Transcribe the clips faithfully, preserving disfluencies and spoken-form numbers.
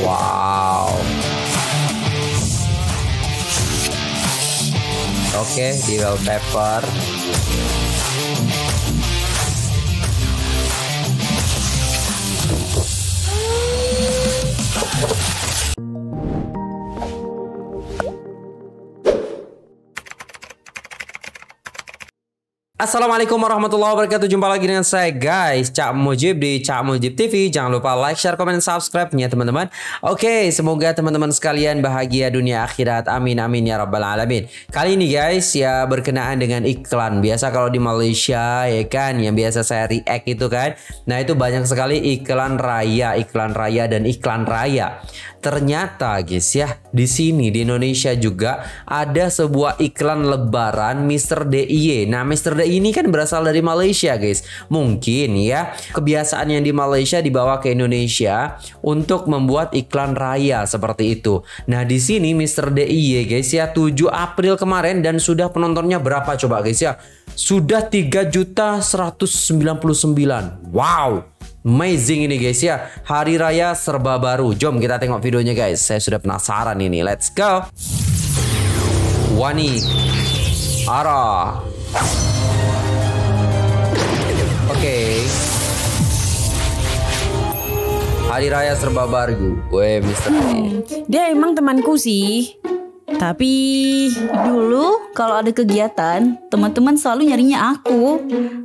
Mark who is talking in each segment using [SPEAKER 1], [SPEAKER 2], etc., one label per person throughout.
[SPEAKER 1] Wow. Oke, di wallpaper. Assalamualaikum warahmatullahi wabarakatuh. Jumpa lagi dengan saya guys, Cak Mujib di Cak Mujib T V. Jangan lupa like, share, komen, subscribe-nya teman-teman. Oke, semoga teman-teman sekalian bahagia dunia akhirat. Amin amin ya rabbal alamin. Kali ini guys ya berkenaan dengan iklan. Biasa kalau di Malaysia ya kan, yang biasa saya react itu kan. Nah itu banyak sekali iklan raya, iklan raya dan iklan raya. Ternyata guys ya, di sini di Indonesia juga ada sebuah iklan lebaran mister D I Y. Nah mister D I Y ini kan berasal dari Malaysia guys. Mungkin ya kebiasaan yang di Malaysia dibawa ke Indonesia untuk membuat iklan raya seperti itu. Nah di sini mister D I Y guys ya, tujuh April kemarin, dan sudah penontonnya berapa coba guys ya? Sudah tiga juta seratus sembilan puluh sembilan. Wow. Amazing ini guys ya. Hari raya serba baru. Jom kita tengok videonya guys. Saya sudah penasaran ini. Let's go. Wani Ara. Oke. Okay. Hari raya serba baru. Weh mister
[SPEAKER 2] Hmm, dia emang temanku sih. Tapi dulu kalau ada kegiatan, teman-teman selalu nyarinya aku.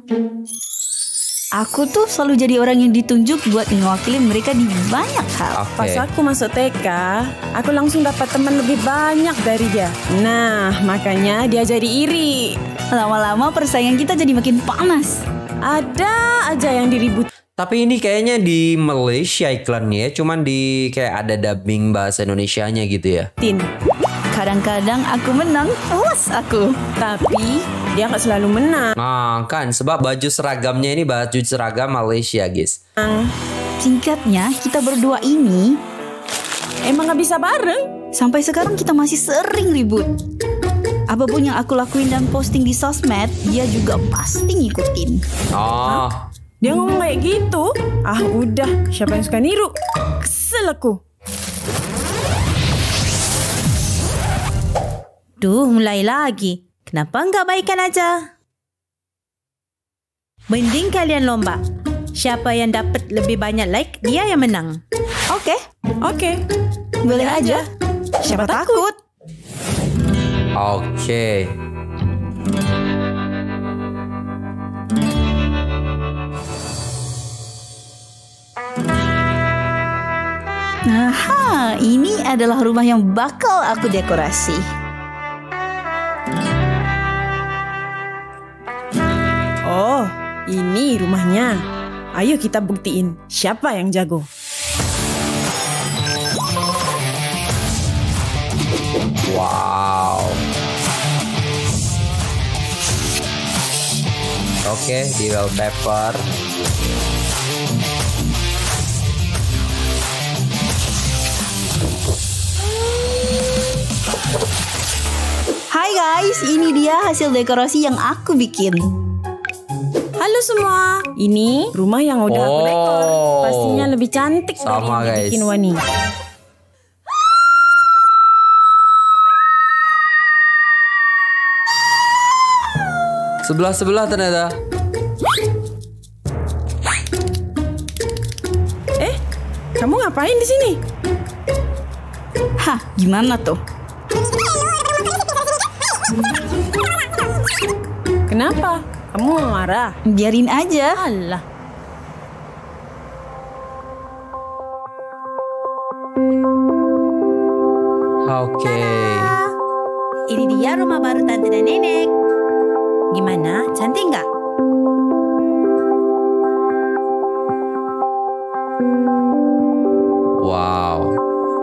[SPEAKER 2] Aku tuh selalu jadi orang yang ditunjuk buat mewakili mereka di banyak hal.
[SPEAKER 1] Okay.
[SPEAKER 3] Pas aku masuk T K, aku langsung dapat teman lebih banyak dari dia. Nah, makanya dia jadi iri.
[SPEAKER 2] Lama-lama persaingan kita jadi makin panas.
[SPEAKER 3] Ada aja yang diribut.
[SPEAKER 1] Tapi ini kayaknya di Malaysia iklannya, cuman di kayak ada dubbing bahasa Indonesianya gitu ya.
[SPEAKER 3] Tin.
[SPEAKER 2] Kadang-kadang aku menang, puas aku.
[SPEAKER 3] Tapi dia nggak selalu menang.
[SPEAKER 1] Nah kan, sebab baju seragamnya ini baju seragam Malaysia guys.
[SPEAKER 2] Singkatnya, kita berdua ini
[SPEAKER 3] Emang nggak bisa bareng.
[SPEAKER 2] sampai sekarang kita masih sering ribut. Apapun yang aku lakuin dan posting di sosmed, dia juga pasti ngikutin.
[SPEAKER 1] Oh,
[SPEAKER 3] Dia ngomong kayak gitu. Ah udah, siapa yang suka niru? Kesel aku.
[SPEAKER 4] Duh, mulai lagi. Kenapa nggak baikan aja? Mending kalian lomba. Siapa yang dapat lebih banyak like, dia yang menang.
[SPEAKER 2] Oke,
[SPEAKER 3] Oke.
[SPEAKER 2] boleh aja.
[SPEAKER 3] Siapa takut?
[SPEAKER 1] oke.
[SPEAKER 2] Aha, ini adalah rumah yang bakal aku dekorasi.
[SPEAKER 3] Oh, ini rumahnya. Ayo kita buktiin siapa yang jago.
[SPEAKER 1] Wow. Oke, di wallpaper.
[SPEAKER 2] Hai guys, ini dia hasil dekorasi yang aku bikin.
[SPEAKER 3] Halo semua. Ini rumah yang udah aku dekor.
[SPEAKER 1] Oh.
[SPEAKER 3] Pastinya lebih cantik dari
[SPEAKER 1] Sama,
[SPEAKER 3] yang
[SPEAKER 1] guys.
[SPEAKER 3] dibikin Wani.
[SPEAKER 1] Sebelah-sebelah ternyata.
[SPEAKER 3] Eh, kamu ngapain di sini?
[SPEAKER 2] Hah, gimana tuh?
[SPEAKER 3] Kenapa? Kamu marah?
[SPEAKER 2] Biarin aja.
[SPEAKER 3] Alah.
[SPEAKER 1] Oke.
[SPEAKER 4] Ini dia rumah baru tante dan nenek. Gimana? Cantik nggak?
[SPEAKER 1] Wow.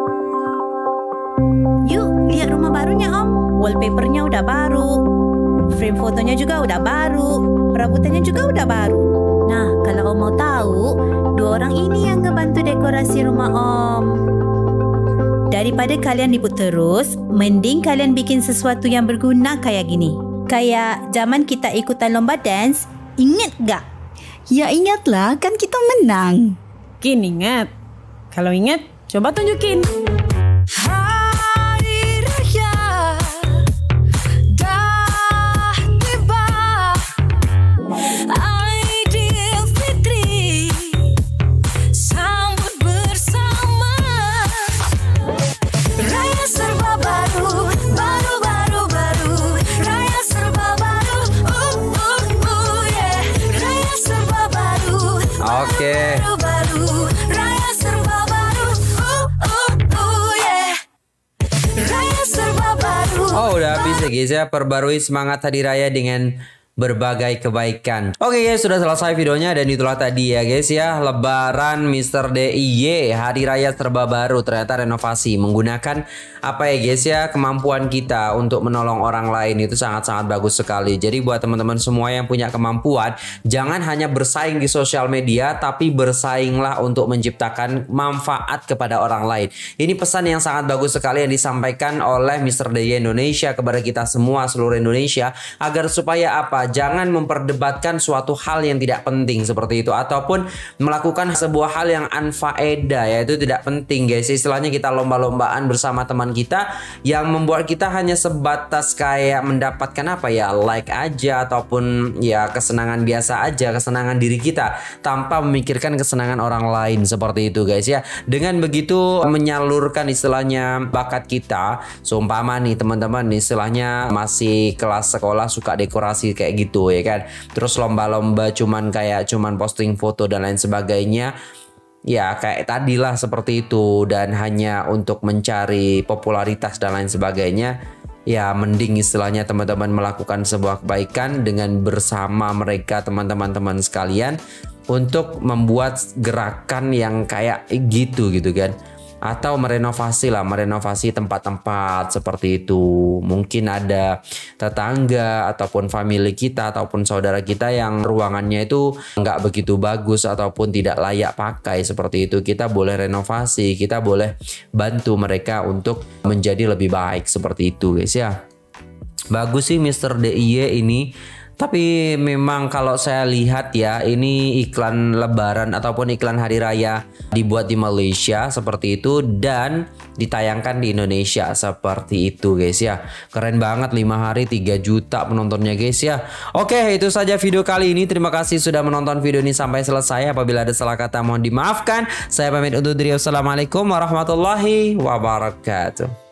[SPEAKER 4] Yuk, lihat rumah barunya om. Wallpapernya udah baru. Frame fotonya juga udah baru. Perabotannya juga udah baru. Nah, kalau om mau tahu, dua orang ini yang ngebantu dekorasi rumah om. Daripada kalian ribut terus, mending kalian bikin sesuatu yang berguna kayak gini. Kayak zaman kita ikutan lomba dance, inget gak?
[SPEAKER 2] Ya ingatlah, kan kita menang.
[SPEAKER 3] Kin ingat. Kalau ingat, Coba tunjukin.
[SPEAKER 5] Hari raya dah tiba, Aidilfitri sambut bersama. Raya serba baru, baru baru baru. Raya serba baru, uh uh uh yeah. Raya serba baru,
[SPEAKER 1] Oke.
[SPEAKER 5] baru baru. Raya serba baru, uh uh uh yeah. Raya serba baru.
[SPEAKER 1] Oh, udah habis ya guys ya. Perbarui semangat hari raya dengan berbagai kebaikan. Oke guys, sudah selesai videonya dan itulah tadi ya guys ya, Lebaran Mister D I Y, hari raya serba baru, ternyata renovasi menggunakan apa ya guys ya, kemampuan kita untuk menolong orang lain itu sangat-sangat bagus sekali. Jadi buat teman-teman semua yang punya kemampuan, jangan hanya bersaing di sosial media, tapi bersainglah untuk menciptakan manfaat kepada orang lain. Ini pesan yang sangat bagus sekali yang disampaikan oleh Mister D I Y Indonesia kepada kita semua seluruh Indonesia, agar supaya apa? Jangan memperdebatkan suatu hal yang tidak penting seperti itu, ataupun melakukan sebuah hal yang anfaedah, yaitu tidak penting guys. Istilahnya kita lomba-lombaan bersama teman kita yang membuat kita hanya sebatas kayak mendapatkan apa ya, like aja, ataupun ya kesenangan biasa aja, kesenangan diri kita tanpa memikirkan kesenangan orang lain seperti itu guys ya. Dengan begitu menyalurkan istilahnya bakat kita, seumpama nih teman-teman istilahnya masih kelas sekolah suka dekorasi kayak gitu ya kan, terus lomba-lomba cuman kayak cuman posting foto dan lain sebagainya, ya kayak tadilah seperti itu, dan hanya untuk mencari popularitas dan lain sebagainya, ya mending istilahnya teman-teman melakukan sebuah kebaikan dengan bersama mereka teman-teman teman sekalian untuk membuat gerakan yang kayak gitu gitu kan. Atau merenovasi lah, merenovasi tempat-tempat seperti itu. Mungkin ada tetangga ataupun family kita ataupun saudara kita yang ruangannya itu nggak begitu bagus ataupun tidak layak pakai seperti itu. Kita boleh renovasi, kita boleh bantu mereka untuk menjadi lebih baik seperti itu guys ya. Bagus sih Mister D I Y ini. Tapi memang kalau saya lihat ya, ini iklan lebaran ataupun iklan hari raya dibuat di Malaysia seperti itu dan ditayangkan di Indonesia seperti itu guys ya. Keren banget, lima hari tiga juta penontonnya guys ya. Oke, itu saja video kali ini. Terima kasih sudah menonton video ini sampai selesai. Apabila ada salah kata mohon dimaafkan. Saya pamit undur diri. Wassalamualaikum warahmatullahi wabarakatuh.